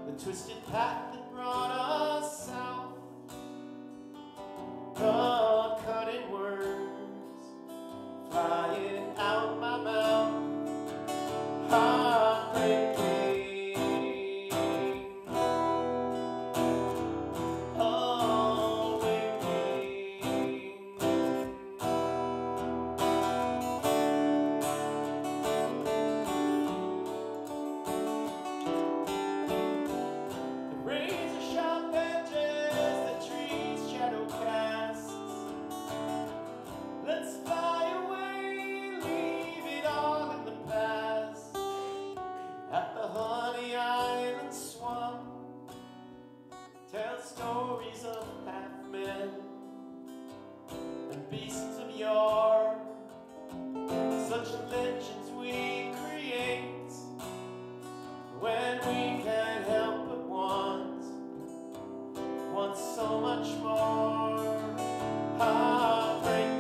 the twisted path that brought us south. The cutting words flying out my mouth, heartbreaking. Tell stories of half-men and beasts of yore, such legends we create when we can't help but want so much more. Heartbreaking.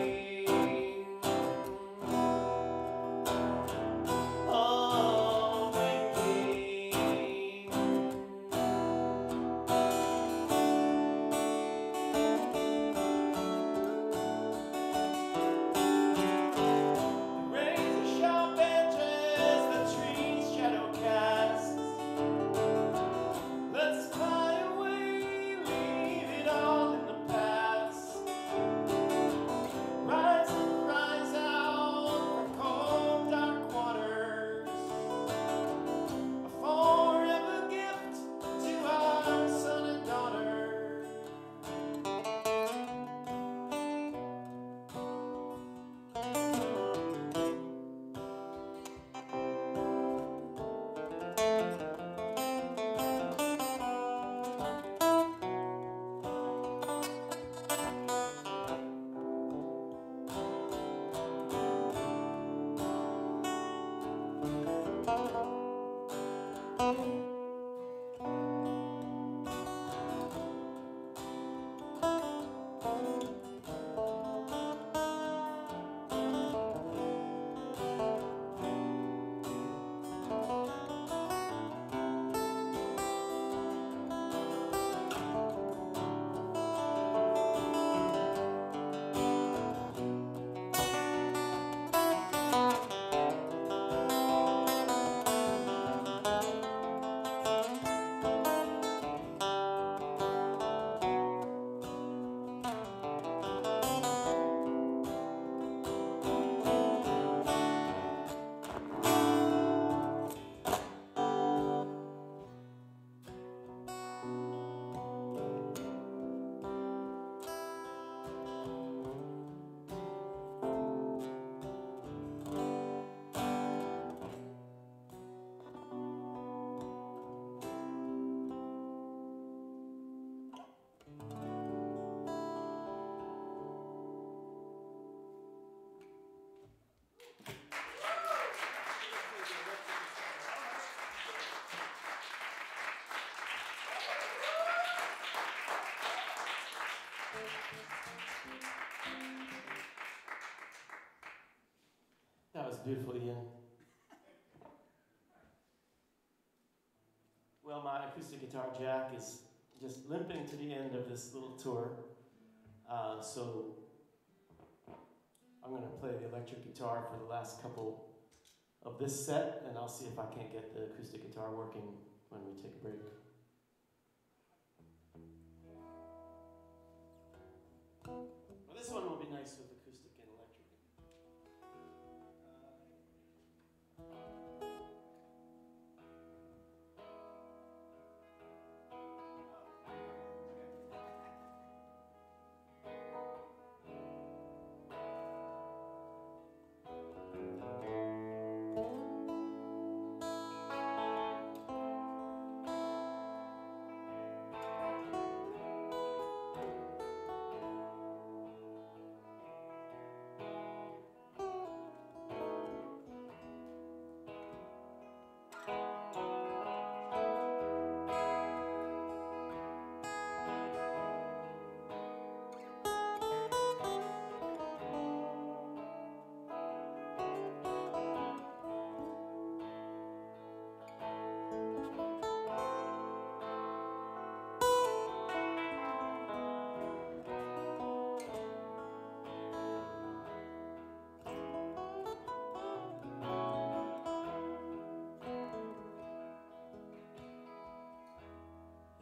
That was beautiful, Ian. Well, my acoustic guitar jack is just limping to the end of this little tour. So I'm going to play the electric guitar for the last couple of this set, and I'll see if I can't get the acoustic guitar working when we take a break. Well, this one will be nice with acoustic and electric.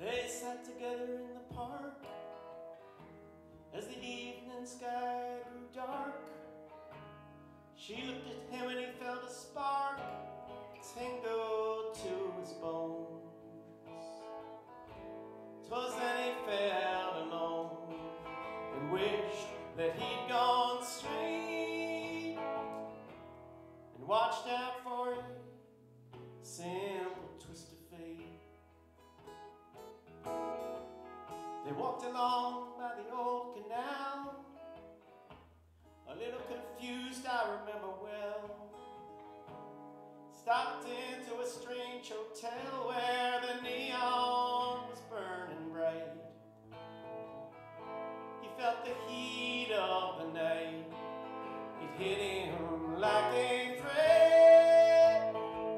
They sat together in the park as the evening sky grew dark. She looked at him and he felt a spark tingle to his bones. 'Twas then he felt alone and wished that he'd gone straight and watched out for a simple twist of fate. They walked along by the old canal, a little confused, I remember well. Stopped into a strange hotel where the neon was burning bright. He felt the heat of the night. It hit him like a thread,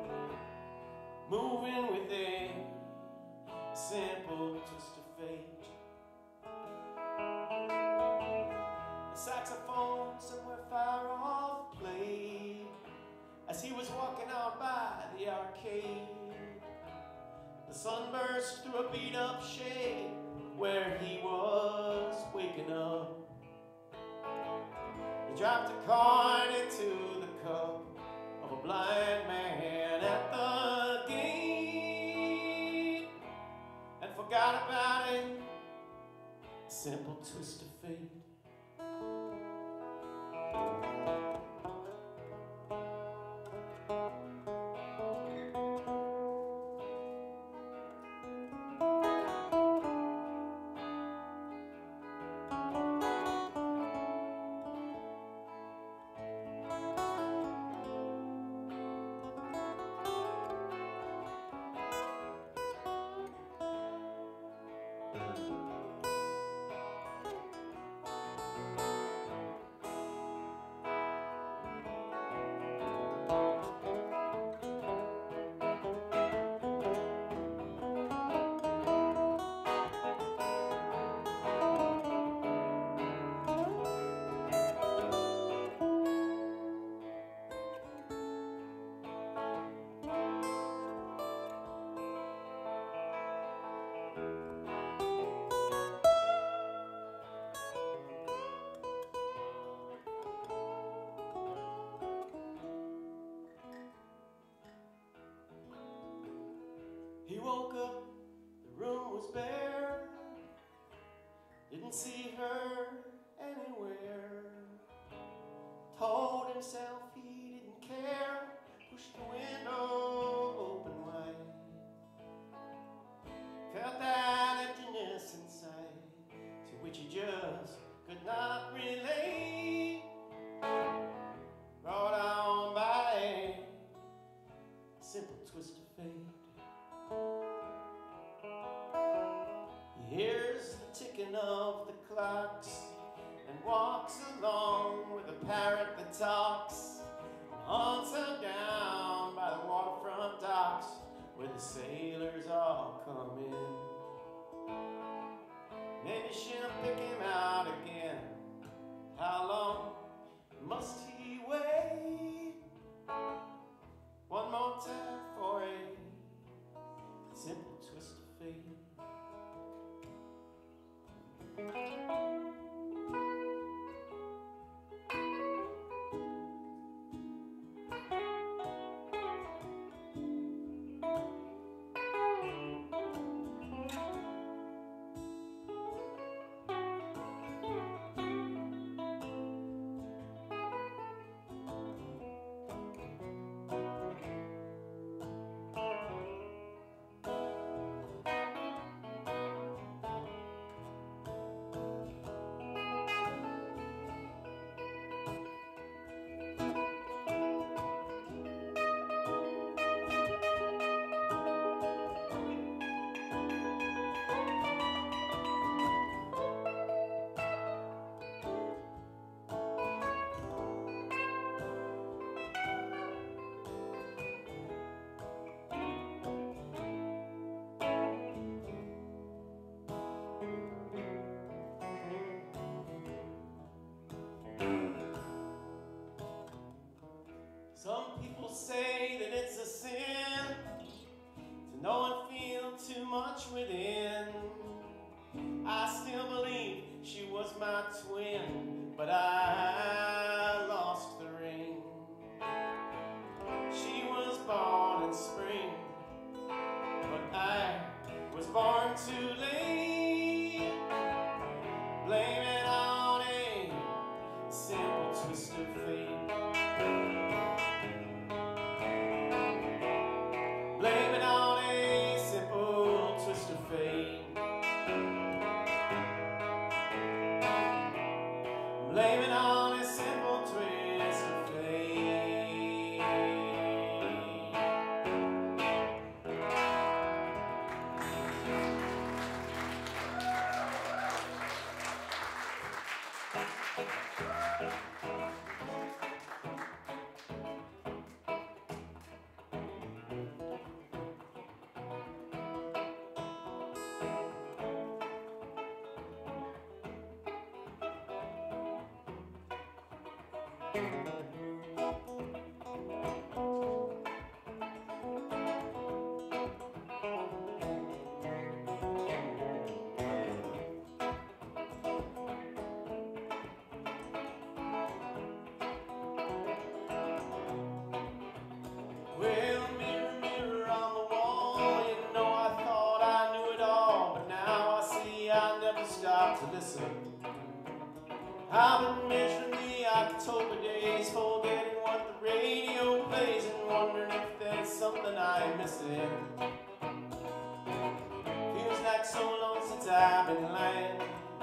moving with a simple twist of fate. A saxophone somewhere far off played as he was walking on by the arcade. The sun burst through a beat-up shade where he was waking up. He dropped a coin into the cup of a blind man at the gate and forgot about it. A simple twist of fate. He woke up, the room was bare, didn't see her anywhere. Told himself he didn't care, pushed the window open wide. Felt that emptiness inside, to which he just could not relate. Brought on by a simple twist of fate. He hears the ticking of the clocks and walks along with a parrot that talks and hunts her down by the waterfront docks where the sailors all come in. Maybe she'll pick him out again. How long must he wait? One more time for a simple twist of fate. Some people say that it's a sin to know and feel too much within. I still believe she was my twin, but I lost the ring. She was born in spring, but I was born too late. Blame it on a simple twist of fate. Blame it on a simple twist of fate. Blame it on a simple twist of fate. Well, mirror, mirror on the wall, you know I thought I knew it all, but now I see I never stopped to listen. I've been measuring the October days, forgetting what the radio plays and wondering if there's something I'm missing. Feels like so long since I've been lying.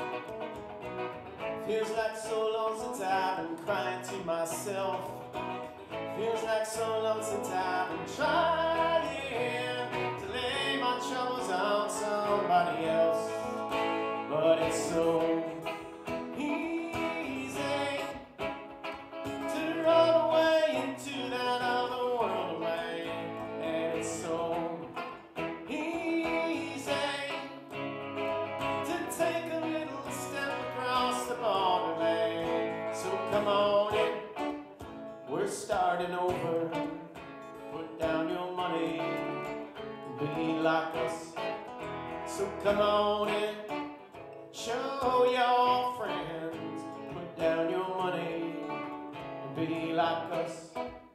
Feels like so long since I've been crying to myself. Feels like so long since I've been trying to lay my troubles on somebody else. But it's so easy to run away into that other world of mine. And it's so easy to take a little step across the borderline. So come on in. We're starting over. Put down your money and be like us. So come on in, show your friends. Put down your money and be like us.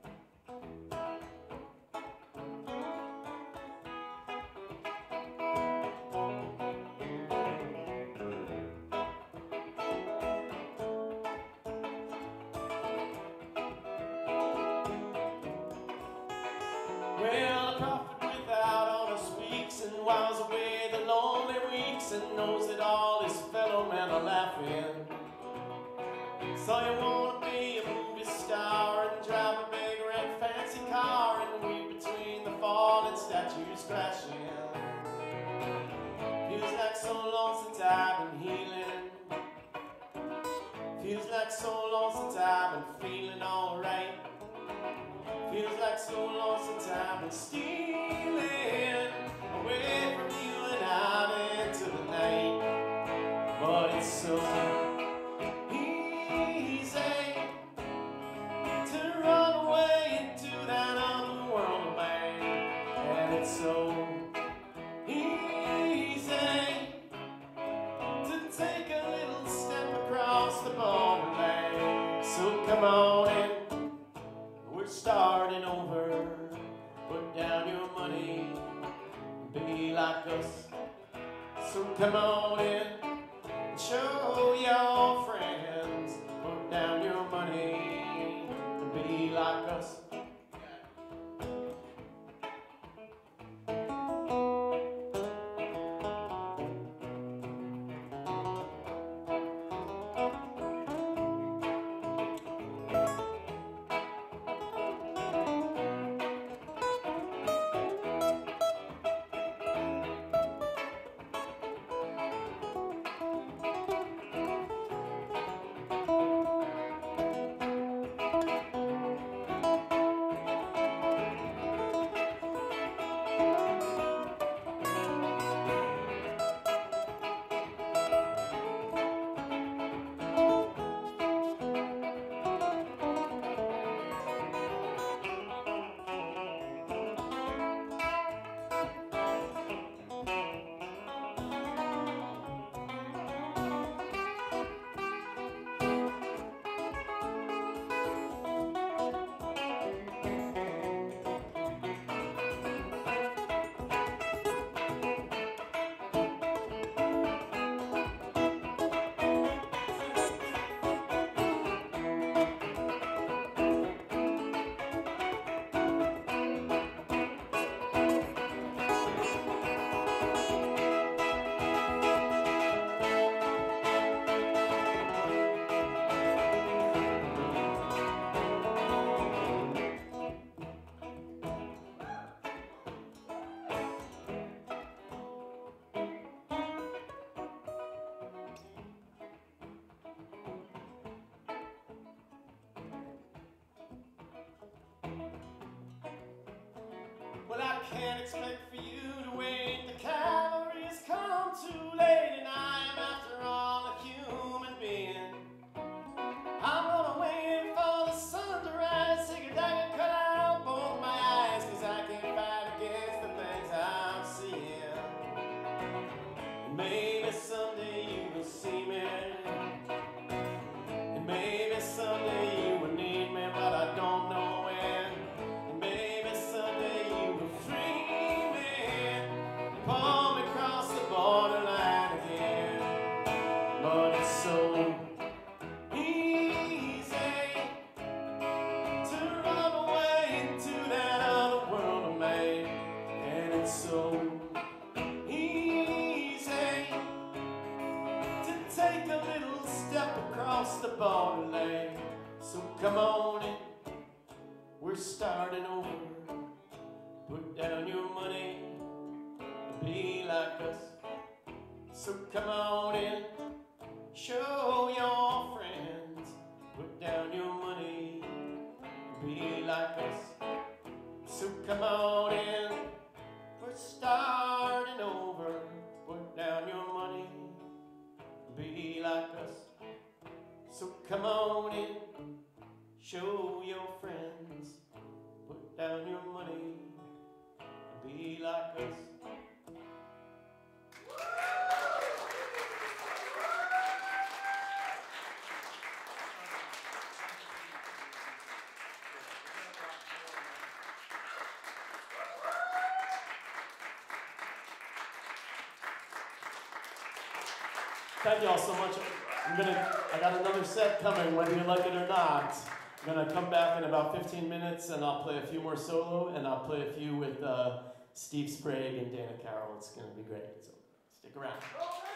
Well, a prophet without honest weeks and whiles away the lonely weeks and knows that all his fellow men are laughing. So you wanna be a movie star and drive a big red fancy car and weep between the fallen statues crashing. Feels like so long since I've been healing. Feels like so long since I've been feeling alright. Feels like so long since I've been stealing away from you and out into the night. But it's so easy to run away into that other world of mine. And it's so easy to take a little step across the borderline. So come on in. We're starting over. Put down your money, be like us. So come on in, show your friends. Put down your money, be like us. Well, I can't expect for you to wait. The cavalry has come too late, and I am, after all, a human being. I'm gonna wait for the sun to rise, take a dagger, cut out both my eyes, 'cause I can't fight against the things I'm seeing. And maybe someday you will see me, and maybe someday you will need me, but I don't know when. And maybe someday you will free me, pull me across the borderline again. But it's so easy to run away into that other world of mine, and it's so easy to take a little step across the borderline. So come on in, we're starting over. Put down your money and be like us. So come on in, show your friends. Put down your money and be like us. So come on in, we're starting over. Put down your money and be like us. So come on in, show your friends. Put down your money and be like us. Thank you all so much. I got another set coming, whether you like it or not. I'm gonna come back in about 15 minutes, and I'll play a few more solo, and I'll play a few with Steve Sprague and Dana Carroll. It's gonna be great, so stick around.